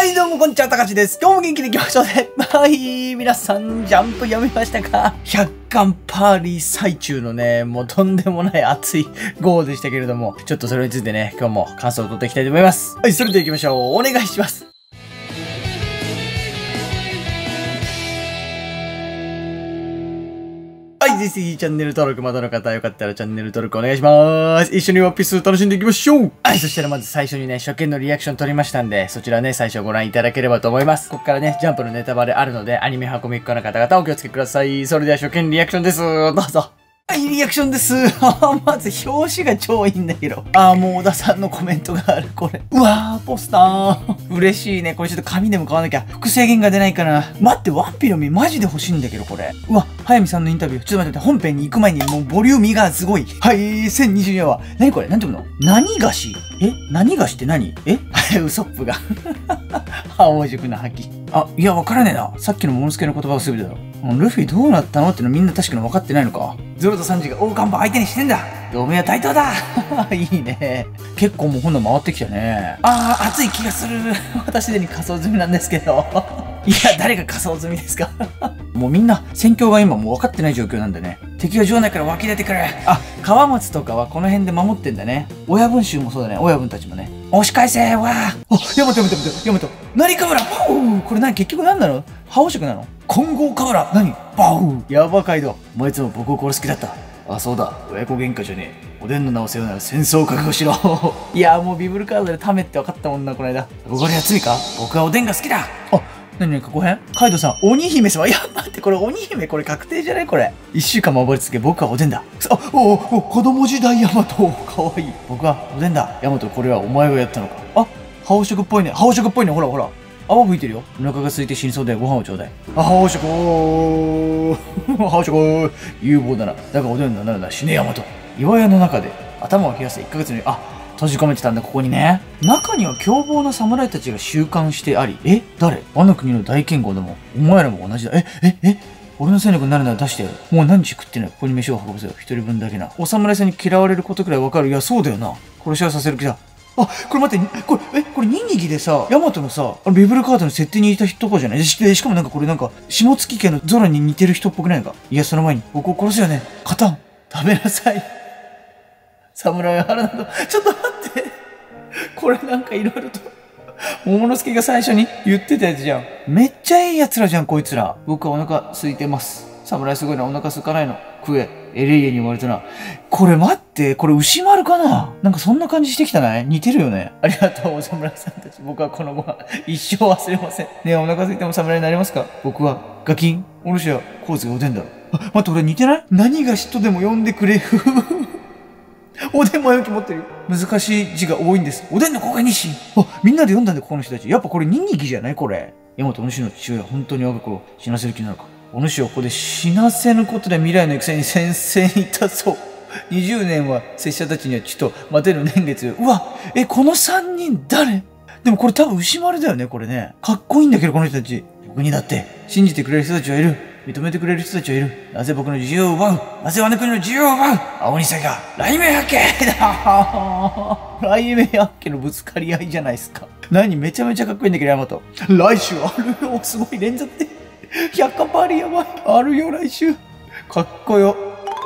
はいどうもこんにちは、たかしです。今日も元気にいきましょうね。はい、皆さん、ジャンプ読みましたか？100巻パーリー最中のね、もうとんでもない熱い号でしたけれども、ちょっとそれについてね、今日も感想を取っていきたいと思います。はい、それでは行きましょう。お願いします。はい、ぜひチャンネル登録まだの方よかったらチャンネル登録お願いします。一緒にワンピース楽しんでいきましょう。はい、そしたらまず最初にね、初見のリアクション撮りましたんで、そちらね、最初ご覧いただければと思います。ここからね、ジャンプのネタバレあるので、アニメ派コミック家の方々お気をつけください。それでは初見リアクションです。どうぞ。はい、リアクションです。まず表紙が超いいんだけど。もう小田さんのコメントがある、これ。うわー、ポスター。嬉しいね。これちょっと紙でも買わなきゃ。複製限が出ないかな。待って、ワンピの実マジで欲しいんだけど、これ。うわ、早見さんのインタビュー。ちょっと待って、本編に行く前にもうボリューミーがすごい。はい、1024話。何これ？何て読むの？何菓子？何菓子って何？ウソップが。青塾の覇気。いや、わからねえな。さっきのモモの助の言葉をすべてだろ。ルフィどうなったのってのみんな確かに分かってないのか。ゾロとサンジが大看板相手にしてんだ。同盟は対等だ。いいね。結構もうほんの回ってきたね。熱い気がする。私でに仮装済みなんですけど。いや、誰が仮装済みですか？もうみんな、戦況が今もう分かってない状況なんでね。敵が城内から湧き出てくる。川松とかはこの辺で守ってんだね。親分衆もそうだね。親分たちもね。押し返せーわー。ヤマト。何カブラパウこれ何結局何なの？覇王色なの？混合カブラ何パウヤバカイド。お前いつも僕を殺す気だった。そうだ。親子喧嘩じゃねえ。おでんの名を背負うなら戦争を覚悟しろ。いやもうビブルカードでためって分かったもんな、この間。ここでは罪か？僕はおでんが好きだ。何過去編？カイドさん、鬼姫様。いや、待って、これ鬼姫、これ確定じゃないこれ。1週間守り続け、僕はおでんだ。子供時代ヤマト。かわいい。僕はおでんだ。ヤマト、これはお前がやったのか。覇王色っぽいね。ほら。泡吹いてるよ。お腹が空いて死にそうでご飯をちょうだい。覇王色覇王色有望だな。だがおでんのなるな、死ねヤマト。岩屋の中で頭を冷やして1ヶ月に、閉じ込めてたんだ、ここにね。中には凶暴な侍たちが収監してあり。誰？あの国の大剣豪でも、お前らも同じだ。俺の戦力になるなら出してやる。もう何日食ってない。ここに飯を運ぶぜよ。一人分だけな。お侍さんに嫌われることくらいわかる。いや、そうだよな。殺しはさせる気だ。これ待って、これニンニギでさ、ヤマトのさ、ビブルカードの設定にいた人とかじゃない？しかもなんかこれなんか、下月家のゾラに似てる人っぽくないか？いや、その前に、僕を殺すよね。勝たん。食べなさい。侍は腹など、ちょっと待って。これなんかいろいろと、桃之助が最初に言ってたやつじゃん。めっちゃいい奴らじゃん、こいつら。僕はお腹空いてます。侍すごいな、お腹空かないの。食え。エレイエに言われたな。これ待って、これ牛丸かな？なんかそんな感じしてきたない？似てるよね。ありがとう、お侍さんたち。僕はこのご飯、一生忘れません。ねえ、お腹空いても侍になりますか？僕は、ガキン、お主は、コーズがおでんだ。待って、俺似てない？何が嫉妬でも呼んでくれ。おでんもやき持ってるよ。難しい字が多いんです。おでんの公開日誌。みんなで読んだんだ、ここの人たち。やっぱこれニンニギじゃないこれ。ヤマトお主の父親、本当に我が子を死なせる気なのか。お主をここで死なせぬことで未来の戦に先生に立そう。20年は拙者たちにはちょっと待てる年月よ。うわ、この3人誰？でもこれ多分牛丸だよね、これね。かっこいいんだけど、この人たち。僕にだって、信じてくれる人たちはいる。認めてくれる人たちはいる。なぜ僕の自由を奪う？なぜあの国の自由を奪う？青二歳が、雷鳴八景だ。雷鳴八景のぶつかり合いじゃないですか。めちゃめちゃかっこいいんだけど、ヤマト。来週あるよ。すごい連続で。100巻パーリーやばい。あるよ、来週。かっこよ。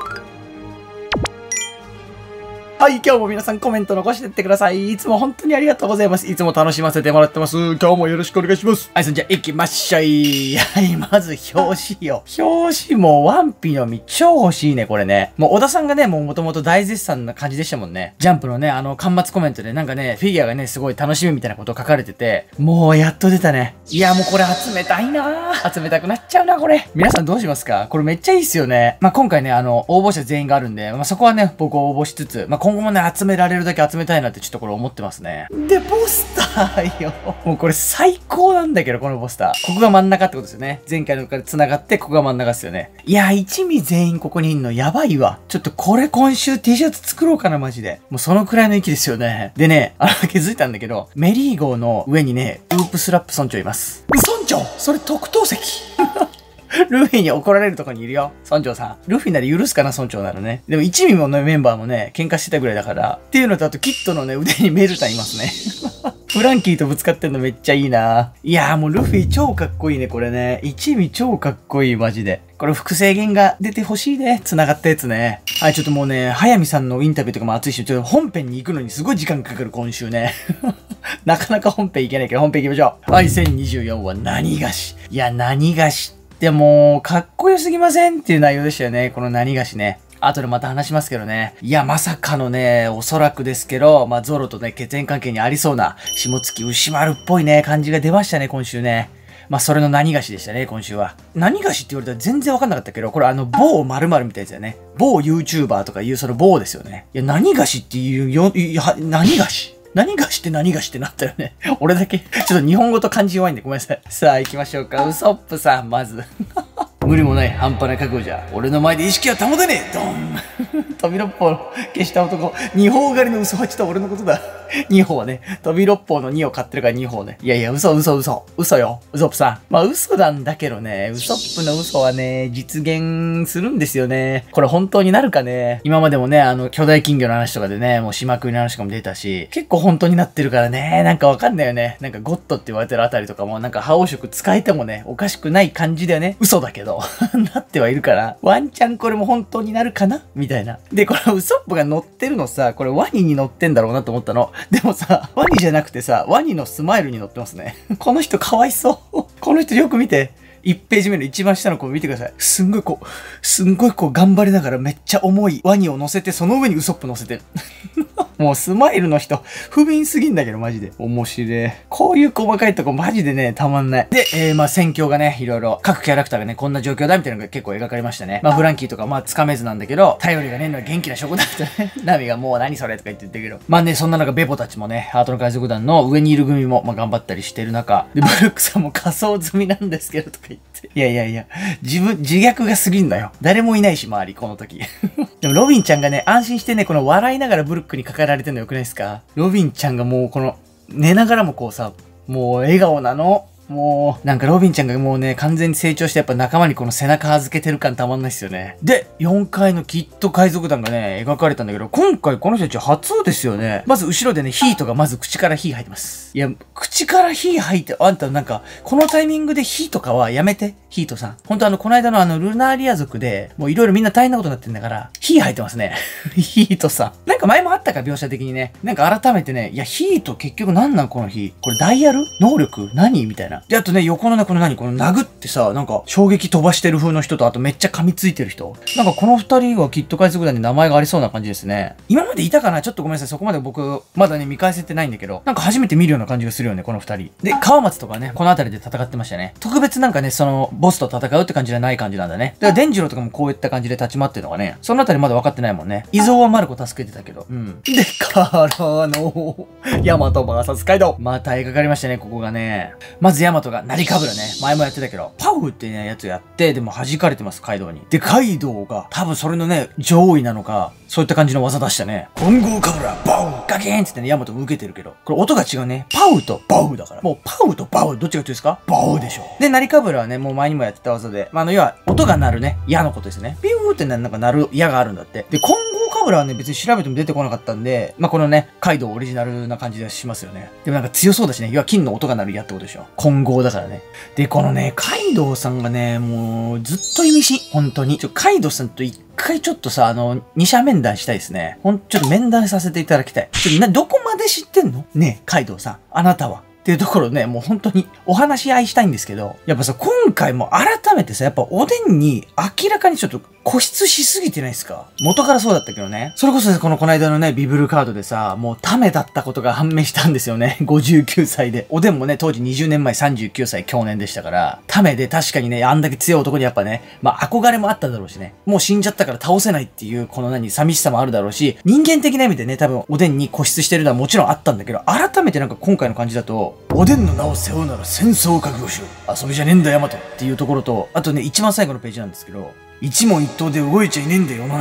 はい、今日も皆さんコメント残してってください。いつも本当にありがとうございます。いつも楽しませてもらってます。今日もよろしくお願いします。はい、そんじゃ行きましょい。はい、まず表紙よ。表紙もワンピの実超欲しいね、これね。もう小田さんがね、もともと大絶賛な感じでしたもんね。ジャンプのね、巻末コメントでなんかね、フィギュアがね、すごい楽しみみたいなことを書かれてて、もうやっと出たね。いや、もうこれ集めたいなぁ。集めたくなっちゃうな、これ。皆さんどうしますか？これめっちゃいいっすよね。今回ね、応募者全員があるんで、そこはね、僕を応募しつつ、今後もね、集められるだけ集めたいなってちょっとこれ思ってますね。で、ポスターよ。もうこれ最高なんだけど、このポスター。ここが真ん中ってことですよね。前回のから繋がって、ここが真ん中ですよね。いや、一味全員ここにいんのやばいわ。ちょっとこれ今週 T シャツ作ろうかな、マジで。もうそのくらいの域ですよね。でね、気づいたんだけど、メリー号の上にね、ウープスラップ村長います。村長それ特等席ルフィに怒られるとこにいるよ。村長さん。ルフィなら許すかな、村長ならね。でも一味ものメンバーもね、喧嘩してたぐらいだから。っていうのとあとキッドのね、腕にメルタンいますね。フランキーとぶつかってんのめっちゃいいな。いやーもうルフィ超かっこいいね、これね。一味超かっこいい、マジで。これ複製弦が出てほしいね。繋がったやつね。はい、ちょっともうね、早見さんのインタビューとかも熱いし、ちょっと本編に行くのにすごい時間かかる、今週ね。なかなか本編行けないけど、本編行きましょう。はい、2024は何菓子。いや、何菓子ってもう、かっこよすぎませんっていう内容でしたよね。この何菓子ね。後でまた話しますけどね。いや、まさかのね、おそらくですけど、まあ、ゾロとね、血縁関係にありそうな、下月牛丸っぽいね、感じが出ましたね、今週ね。まあ、それの何菓子でしたね、今週は。何菓子って言われたら全然わかんなかったけど、これ某〇〇みたいなやつだよね。某 YouTuber とかいうその某ですよね。いや、何菓子っていうよ、何菓子何菓子って何菓子ってなったよね。俺だけ、ちょっと日本語と漢字弱いんでごめんなさい。さあ行きましょうか。ウソップさん、まず。無理もない半端な覚悟じゃ、俺の前で意識は保てねえドン飛び六方の消した男。二方狩りの嘘はちと俺のことだ。二方ね。飛び六方の2を買ってるから二方ね。いやいや、嘘よ。ウソップさん。まあ嘘なんだけどね、ウソップの嘘はね、実現するんですよね。これ本当になるかね。今までもね、巨大金魚の話とかでね、もう島食いの話とかも出たし、結構本当になってるからね、なんかわかんないよね。なんかゴッドって言われてるあたりとかも、なんか覇王色使えてもね、おかしくない感じだよね。嘘だけど。なってはいるから、ワンチャンこれも本当になるかなみたいな。で、これウソップが乗ってるのさ、これワニに乗ってんだろうなと思ったの。でもさ、ワニじゃなくてさ、ワニのスマイルに乗ってますね。この人かわいそう。この人よく見て。1ページ目の一番下の子見てください。すんごい頑張りながらめっちゃ重いワニを乗せて、その上にウソップ乗せてる。もうスマイルの人、不憫すぎんだけど、マジで。面白い。こういう細かいとこマジでね、たまんない。で、まあ戦況がね、いろいろ、各キャラクターがね、こんな状況だみたいなのが結構描かれましたね。まあフランキーとか、まあつかめずなんだけど、頼りがねえのは元気な証拠だってね。ナミがもう何それとか言ってるけど。まあね、そんな中、ベポたちもね、ハートの海賊団の上にいる組も、まあ頑張ったりしてる中、で、ブルックさんも仮装済みなんですけど、とか言って。いや、自虐が過ぎんだよ。誰もいないし、周り、この時。でも、ロビンちゃんがね、安心してね、この笑いながらブルックに抱えられてるのよくないですか？ロビンちゃんがもう、この、寝ながらもこうさ、もう笑顔なの。もう、なんかロビンちゃんがもうね、完全に成長してやっぱ仲間にこの背中預けてる感たまんないっすよね。で、4階のキッド海賊団がね、描かれたんだけど、今回この人たち初ですよね。まず後ろでね、ヒートがまず口から火吐いてます。いや、口から火吐いて、あんたなんか、このタイミングで火とかはやめて、ヒートさん。ほんとこの間のルナーリア族で、もういろいろみんな大変なことになってんだから、火吐いてますね。ヒートさん。なんか前もあったか、描写的にね。なんか改めてね、いや、ヒート結局なんなんこの火。これダイヤル能力何みたいな。で、あとね、横のね、この殴ってさ、なんか、衝撃飛ばしてる風の人と、あとめっちゃ噛みついてる人。なんかこの二人はキッド海賊団に名前がありそうな感じですね。今までいたかな？ちょっとごめんなさい。そこまで僕、まだね、見返せてないんだけど、なんか初めて見るような感じがするよね、この二人。で、川松とかね、この辺りで戦ってましたね。特別なんかね、その、ボスと戦うって感じじゃない感じなんだね。だから、デンジローとかもこういった感じで立ち回ってるのがね、その辺りまだ分かってないもんね。伊蔵はマルコ助けてたけど。うん。で、からの、ヤマト VS カイドウ。また描かれましたね、ここがね。まずヤマトが、ナリカブラね。前もやってたけど、パウってね、やつやって、でも弾かれてます、カイドウに。で、カイドウが、多分それのね、上位なのか、そういった感じの技出したね。混合カブラ、バウガキーンってね、ヤマトも受けてるけど、これ音が違うね。パウとバウだから。もうパウとバウ、どっちが強いですか？バウでしょ。で、ナリカブラはね、もう前にもやってた技で、まあ、要は、音が鳴るね、矢のことですね。ピューってなんか鳴る矢があるんだって。で、混合カブラはね、別に調べても出てこなかったんで、まあ、このね、カイドウオリジナルな感じでしますよね。でもなんか強そうだしね、要は金の音が鳴る矢ってことでしょ。混合だからね。で、このね、カイドウさんがね、もう、ずっと意味深。本当に。カイドウさんと一回ちょっとさ、二者面談したいですね。ちょっと面談させていただきたい。どこまで知ってんのねえ、カイドウさん。あなたは。っていうところね、もう本当にお話し合いしたいんですけど、やっぱさ、今回も改めてさ、やっぱおでんに明らかにちょっと固執しすぎてないですか？元からそうだったけどね。それこそこの間のね、ビブルカードでさ、もうタメだったことが判明したんですよね。59歳で。おでんもね、当時20年前39歳去年でしたから、タメで確かにね、あんだけ強い男にやっぱね、まあ憧れもあっただろうしね。もう死んじゃったから倒せないっていう、この寂しさもあるだろうし、人間的な意味でね、多分おでんに固執してるのはもちろんあったんだけど、改めてなんか今回の感じだと、おでんの名を背負うなら戦争を覚悟しろ。遊びじゃねえんだヤマトっていうところと、あとね、一番最後のページなんですけど、一問一答で動いちゃいねえんだよ世の中は。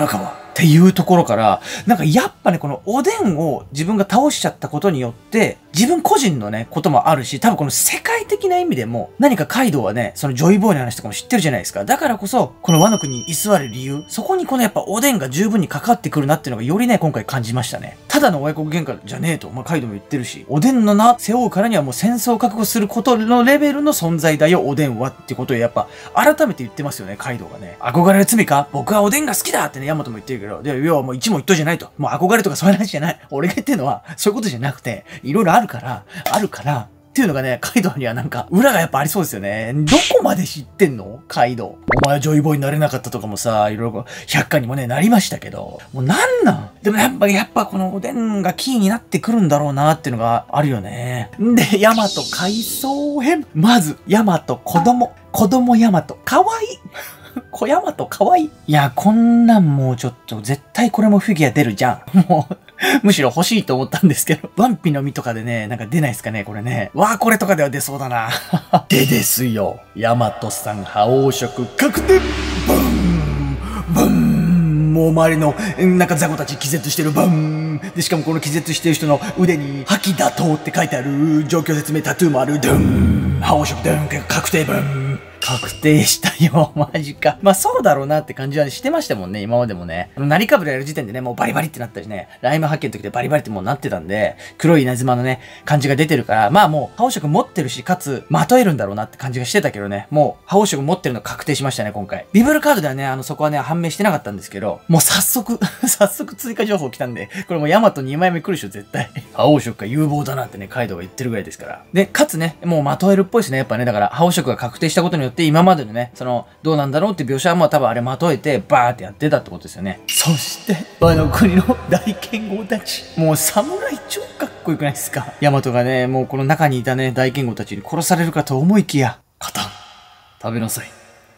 っていうところから、なんかやっぱね、このおでんを自分が倒しちゃったことによって、自分個人のね、こともあるし、多分この世界的な意味でも、何かカイドウはね、そのジョイボーイの話とかも知ってるじゃないですか。だからこそ、このワノ国に居座る理由、そこにこのやっぱおでんが十分にかかってくるなっていうのがよりね、今回感じましたね。ただの親子喧嘩じゃねえと、カイドウも言ってるし、おでんの名背負うからにはもう戦争を覚悟することのレベルの存在だよ、おでんはってことをやっぱ、改めて言ってますよね、カイドウがね。憧れる罪か僕はおでんが好きだってね、ヤマトも言ってるけど、いや、もう一問一答じゃないと。もう憧れとかそういう話じゃない。俺が言ってるのは、そういうことじゃなくて、いろいろあるから、っていうのがね、カイドウにはなんか、裏がやっぱありそうですよね。どこまで知ってんのカイドウ。お前はジョイボーイになれなかったとかもさ、いろいろ100回にもね、なりましたけど、もうなんなんでもやっぱこのおでんがキーになってくるんだろうなっていうのがあるよね。で、ヤマト回想編。まず、ヤマト子供ヤマト。かわいい。小ヤマトかわいい。いや、こんなんもうちょっと、絶対これもフィギュア出るじゃん。もう、むしろ欲しいと思ったんですけど、ワンピの実とかでね、なんか出ないですかね、これね。わあ、これとかでは出そうだな。ですよ。ヤマトさん、覇王色確定。ブンブンもう周りの、なんかザコたち気絶してる。ブンで、しかもこの気絶してる人の腕に、覇気打倒って書いてある。状況説明タトゥーもある。ドゥン覇王色ドゥン確定ブン確定したよ。マジか。まあそうだろうなって感じはしてましたもんね、今までもね。なりかぶらやる時点でね、もうバリバリってなったしね、ライム発見の時でバリバリってもうなってたんで、黒い稲妻のね、感じが出てるから、まあもう、覇王色持ってるし、かつ、まとえるんだろうなって感じがしてたけどね、もう、覇王色持ってるの確定しましたね、今回。ビブルカードではね、そこはね、判明してなかったんですけど、もう早速追加情報来たんで、これもうヤマト2枚目来るでしょ、絶対。覇王色が有望だなってね、カイドウが言ってるぐらいですから。で、かつね、もうまとえるっぽいですね、やっぱね、だから、覇王色が確定したことによって、今までのね、どうなんだろうって描写はもう多分あれまとえて、バーってやってたってことですよね。そして、ワノ国の大剣豪たち。もう侍超かっこよくないですか。ヤマトがね、もうこの中にいたね、大剣豪たちに殺されるかと思いきや、肩、食べなさい。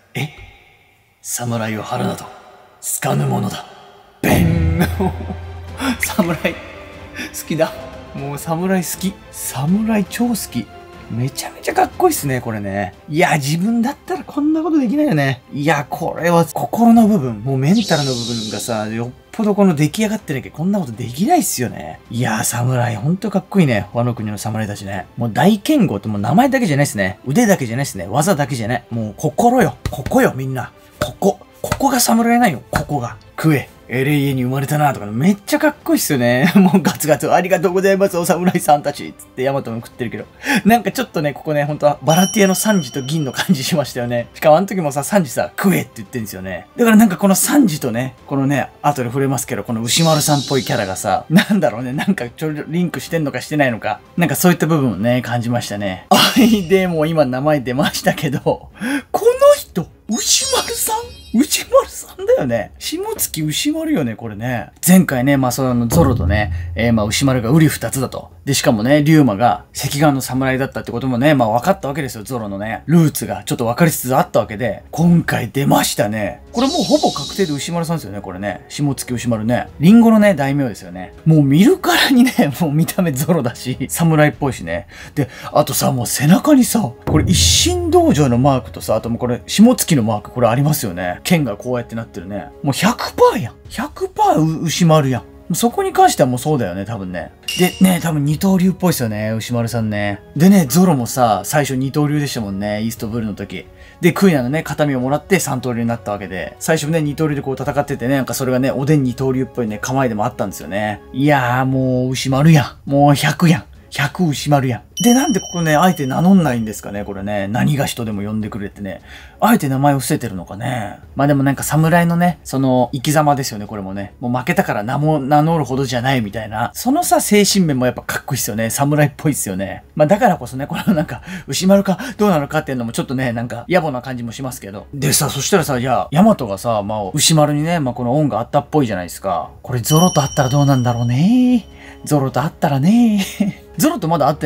侍を張るなど、つかぬものだ。ベン侍、好きだ。もう侍好き。侍超好き。めちゃめちゃかっこいいっすね、これね。いや、自分だったらこんなことできないよね。いや、これは心の部分、もうメンタルの部分がさ、よっぽどこの出来上がってなきゃこんなことできないっすよね。いや、侍、ほんとかっこいいね。ワノ国の侍たちね。もう大剣豪ってもう名前だけじゃないっすね。腕だけじゃないっすね。技だけじゃない。もう心よ。ここよ、みんな。ここが侍なんよ。ここが。食え。LA に生まれたなとか、めっちゃかっこいいっすよね。もうガツガツ、ありがとうございます、お侍さんたちつってヤマトも食ってるけど。なんかちょっとね、ここね、ほんとはバラティアのサンジと銀の感じしましたよね。しかもあの時もさ、サンジさ、食えって言ってんですよね。だからなんかこのサンジとね、このね、後で触れますけど、この牛丸さんっぽいキャラがさ、なんだろうね、なんかリンクしてんのかしてないのか、なんかそういった部分をね、感じましたね。でも今名前出ましたけど、この人、牛丸さんだよね。下月牛丸よね、これね。前回ね、ゾロとね、牛丸が瓜二つだと。で、しかもね、龍馬が赤眼の侍だったってこともね、分かったわけですよ、ゾロのね。ルーツがちょっと分かりつつあったわけで、今回出ましたね。これもうほぼ確定で牛丸さんですよね、これね。下月牛丸ね。リンゴのね、大名ですよね。もう見るからにね、もう見た目ゾロだし、侍っぽいしね。で、あとさ、もう背中にさ、これ一神道場のマークとさ、あともうこれ、下月のマーク、これありますよね。剣がこうやってなってるね。もう 100% やん。100% 牛丸やん。そこに関してはもうそうだよね、多分ね。で、ね、多分二刀流っぽいですよね、牛丸さんね。でね、ゾロもさ、最初二刀流でしたもんね、イーストブルーの時。で、クイナのね、形見をもらって三刀流になったわけで、最初ね、二刀流でこう戦っててね、なんかそれがね、おでん二刀流っぽいね、構えでもあったんですよね。いやー、もう牛丸やん。もう100やん。100牛丸やん。で、なんでここね、あえて名乗んないんですかね、これね。何が人でも呼んでくれってね。あえて名前を伏せてるのかね。まあでもなんか侍のね、その生き様ですよね、これもね。もう負けたから名も名乗るほどじゃないみたいな。そのさ、精神面もやっぱかっこいいっすよね。侍っぽいっすよね。まあだからこそね、このなんか、牛丸かどうなのかっていうのもちょっとね、なんか野暮な感じもしますけど。でさ、そしたらさ、いや、ヤマトがさ、牛丸にね、この恩があったっぽいじゃないですか。これゾロと会ったらどうなんだろうね。ゾロと会ったらね。ゾロとまだ会ってないですもん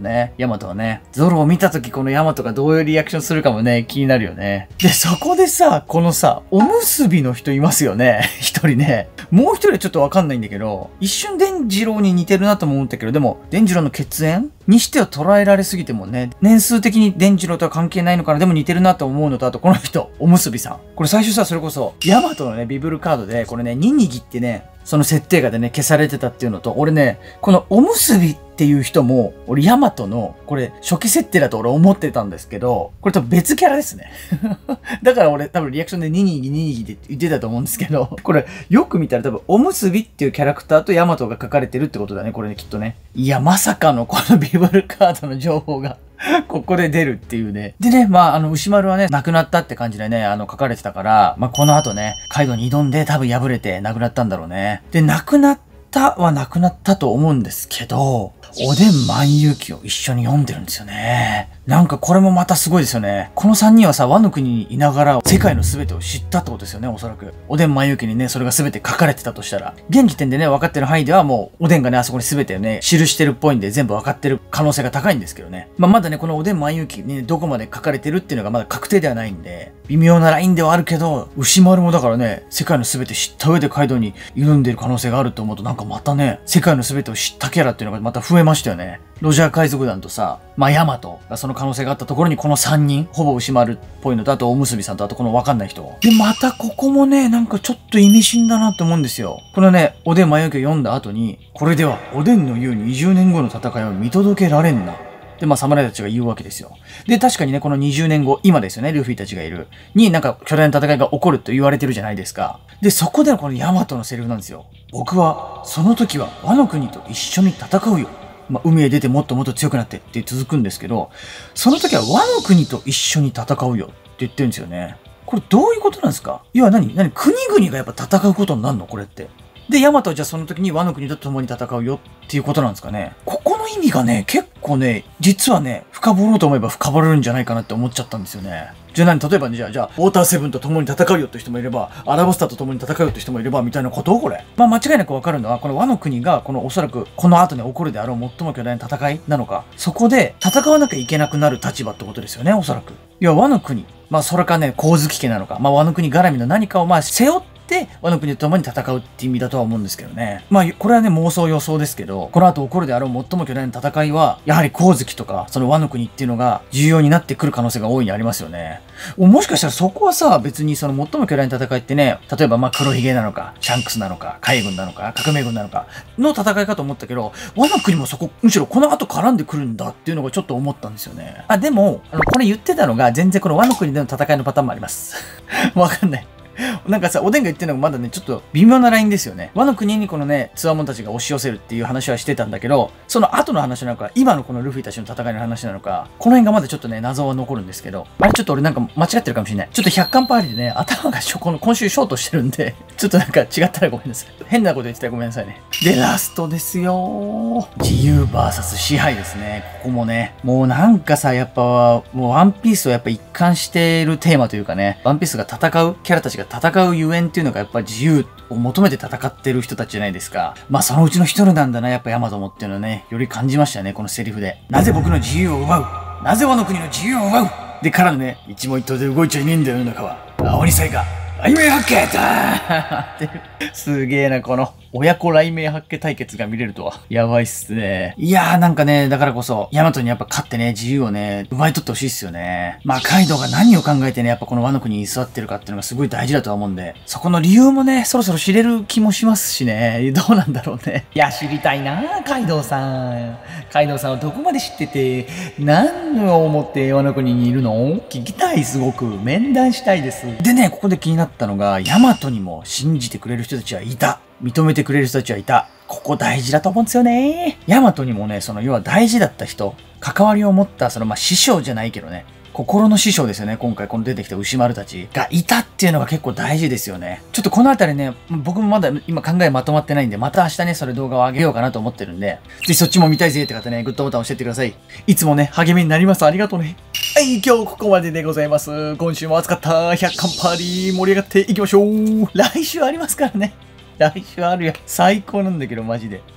ね。ヤマトはね。ゾロを見たときこのヤマトがどういうリアクションするかもね、気になるよね。で、そこでさ、このさ、おむすびの人いますよね。一人ね。もう一人はちょっとわかんないんだけど、一瞬伝次郎に似てるなとも思ったけど、でも、伝次郎の血縁にしては捉えられすぎてもね、年数的に伝次郎とは関係ないのかな、でも似てるなと思うのと、あとこの人、おむすびさん。これ最初さ、それこそ、ヤマトのね、ビブルカードで、これね、ニニギってね、その設定画でね、消されてたっていうのと、俺ね、このおむすびっていう人も、俺ヤマトの、これ初期設定だと俺思ってたんですけど、これ多分別キャラですね。だから俺多分リアクションでニニギニニギって言ってたと思うんですけど、これよく見たら多分おむすびっていうキャラクターとヤマトが書かれてるってことだね、これね、きっとね。いや、まさかのこのビブルカードの情報がここで出るっていうね。でね、牛丸はね、亡くなったって感じでね、書かれてたから、この後ね、カイドウに挑んで多分敗れて亡くなったんだろうね。で、亡くなったと思うんですけど、おでん万有記を一緒に読んでるんですよね。なんかこれもまたすごいですよね。この3人はさ、ワノ国にいながら世界の全てを知ったってことですよね、おそらく。おでん万有記にね、それが全て書かれてたとしたら。現時点でね、分かってる範囲ではもう、おでんがね、あそこに全てをね、記してるっぽいんで全部分かってる可能性が高いんですけどね。まだね、このおでん万有記にね、どこまで書かれてるっていうのがまだ確定ではないんで、微妙なラインではあるけど、牛丸もだからね、世界の全て知った上でカイドウに挑んでる可能性があると思うと、なんかまたね、世界の全てを知ったキャラっていうのがまた増えましたよね。ロジャー海賊団とさ、ヤマトがその可能性があったところにこの3人、ほぼ牛丸っぽいのと、あとおむすびさんと、あとこのわかんない人。で、またここもね、なんかちょっと意味深だなって思うんですよ。このね、おでん万有記を読んだ後に、これではおでんの言う20年後の戦いを見届けられんな。で、侍たちが言うわけですよ。で、確かにね、この20年後、今ですよね、ルフィたちがいる。になんか巨大な戦いが起こると言われてるじゃないですか。で、そこでのこのヤマトのセリフなんですよ。僕は、その時はワノ国と一緒に戦うよ。海へ出てもっともっと強くなってって続くんですけど、その時はワノ国と一緒に戦うよって言ってるんですよね。これどういうことなんですか？いや、国々がやっぱ戦うことになるのこれって。で、ヤマトはじゃあその時にワノ国と共に戦うよっていうことなんですかね。ここの意味がね、結構ね、実はね、深掘ろうと思えば深掘れるんじゃないかなって思っちゃったんですよね。じゃあ例えばね、じゃあ、ウォーターセブンと共に戦うよって人もいれば、アラバスタと共に戦うよって人もいれば、みたいなことをこれ。間違いなくわかるのは、このワノ国が、おそらく、この後に起こるであろう最も巨大な戦いなのか、そこで戦わなきゃいけなくなる立場ってことですよね、おそらく。いや、ワノ国。それかね、光月家なのか、ワノ国絡みの何かを背負って、ワノ国と共に戦うっていう意味だとは思うんですけどね。これはね、妄想予想ですけど、この後起こるであろう最も巨大な戦いは、やはり光月とか、そのワノ国っていうのが重要になってくる可能性が大いにありますよね。もしかしたらそこはさ、別にその最も巨大な戦いってね、例えば黒ひげなのか、シャンクスなのか、海軍なのか、革命軍なのか、の戦いかと思ったけど、ワノ国もそこ、むしろこの後絡んでくるんだっていうのがちょっと思ったんですよね。でも、これ言ってたのが、全然このワノ国での戦いのパターンもあります。わかんない。なんかさ、おでんが言ってるのがまだね、ちょっと微妙なラインですよね。ワノ国にこのね、つわもんたちが押し寄せるっていう話はしてたんだけど、その後の話なのか、今のこのルフィたちの戦いの話なのか、この辺がまだちょっとね、謎は残るんですけど、ちょっと俺なんか間違ってるかもしれない。ちょっと100巻パーリでね、頭が今週ショートしてるんで、ちょっとなんか違ったらごめんなさい。変なこと言ってたらごめんなさいね。で、ラストですよ。自由 VS 支配ですね。ここもね、もうなんかさ、やっぱ、もうワンピースをやっぱ一貫しているテーマというかね、ワンピースが戦う、キャラたちが戦うゆえんっていうのがやっぱり自由を求めて戦ってる人たちじゃないですか。そのうちの一人なんだな、やっぱヤマトもっていうのをね、より感じましたね、このセリフで。なぜ僕の自由を奪う？なぜワノ国の自由を奪う？でからのね、一問一答で動いちゃいねえんだよ、世の中は。青二才が、雷鳴八景だすげえな、この、親子雷鳴八景対決が見れるとは。やばいっすね。いやーなんかね、だからこそ、ヤマトにやっぱ勝ってね、自由をね、奪い取ってほしいっすよね。カイドウが何を考えてね、やっぱこのワノ国に居座ってるかっていうのがすごい大事だとは思うんで、そこの理由もね、そろそろ知れる気もしますしね。どうなんだろうね。いや、知りたいなカイドウさん。カイドウさんはどこまで知ってて、何を思ってワノ国にいるの？聞きたい、すごく。面談したいです。でね、ここで気になったのが、ヤマトにも信じてくれる人たちはいた。認めてくれる人たちはいた。ここ大事だと思うんですよね。ヤマトにもね、要は大事だった人、関わりを持った、師匠じゃないけどね、心の師匠ですよね。今回この出てきた牛丸たちがいたっていうのが結構大事ですよね。ちょっとこのあたりね、僕もまだ今考えまとまってないんで、また明日ね、それ動画を上げようかなと思ってるんで、ぜひそっちも見たいぜって方ね、グッドボタン押してってください。いつもね、励みになります。ありがとうね。はい、今日ここまででございます。今週も暑かった100巻パーリー盛り上がっていきましょう。来週ありますからね。来週あるよ。最高なんだけど、マジで。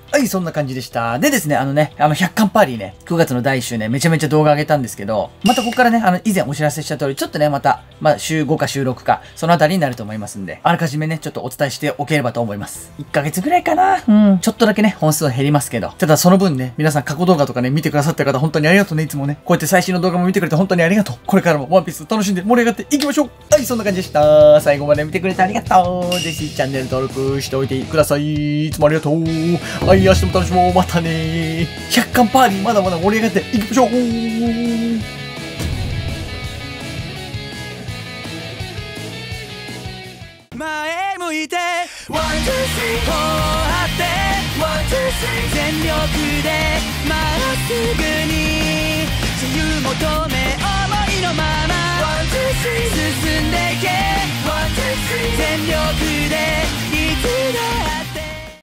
はい、そんな感じでした。でですね、100巻パーリーね、9月の第1週ね、めちゃめちゃ動画上げたんですけど、またここからね、以前お知らせした通り、ちょっとね、また、週5か週6か、そのあたりになると思いますんで、あらかじめね、ちょっとお伝えしておければと思います。1ヶ月ぐらいかな。ちょっとだけね、本数は減りますけど、ただその分ね、皆さん過去動画とかね、見てくださってる方、本当にありがとうね、いつもね。こうやって最新の動画も見てくれて本当にありがとう。これからもワンピース楽しんで盛り上がっていきましょう。はい、そんな感じでした。最後まで見てくれてありがとう。ぜひチャンネル登録しておいてください。いつもありがとう。はい、明日も楽しもう。またね。100巻パーリーまだまだ盛り上がっていきましょう。 前向いてワンツースリーこう張ってワンツースリー全力でまっすぐに自由求め